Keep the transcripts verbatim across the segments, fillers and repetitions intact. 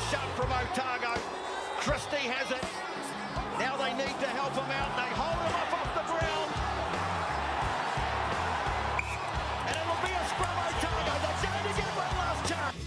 shot from Otago. Christie has it. Now they need to help him out. They hold him up off the ground. And it'll be a scrum Otago. They're going to get one last chance.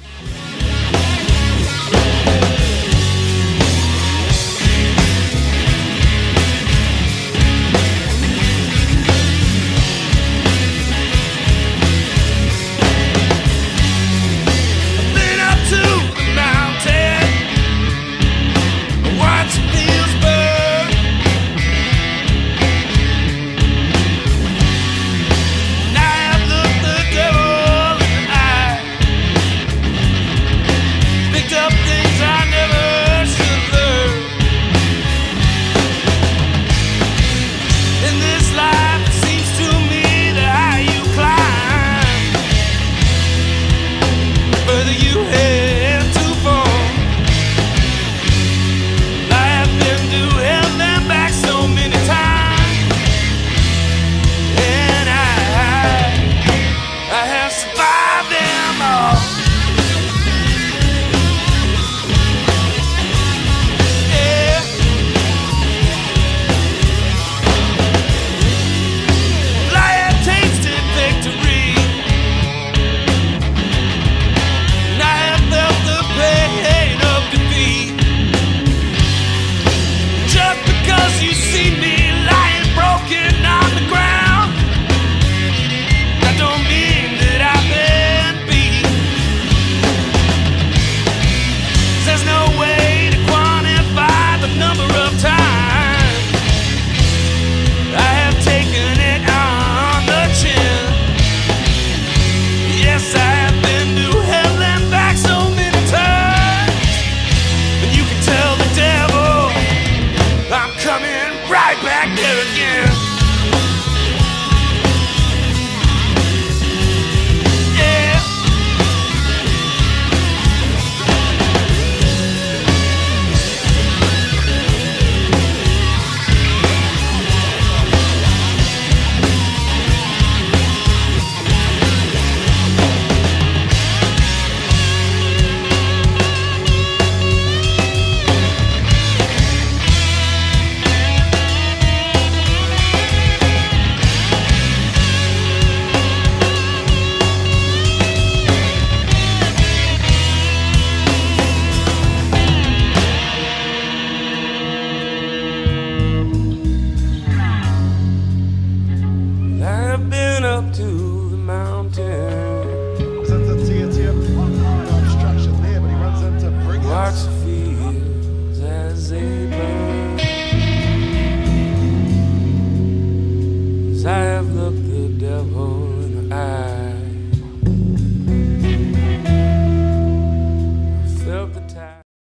Up to the mountain. Obstruction there, but he runs into Brigham. Watch the fields as they burn. As I have looked